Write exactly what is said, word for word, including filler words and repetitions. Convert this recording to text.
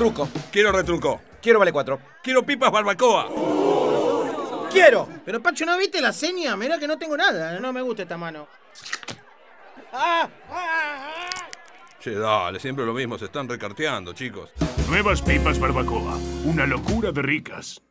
Retruco. Quiero retruco. Quiero vale cuatro. Quiero pipas barbacoa. ¡Quiero! Pero Pacho, ¿no viste la seña? Mirá que no tengo nada. No me gusta esta mano. ¡Ah! ¡Ah! Che, dale, siempre lo mismo. Se están recarteando, chicos. Nuevas pipas barbacoa. Una locura de ricas.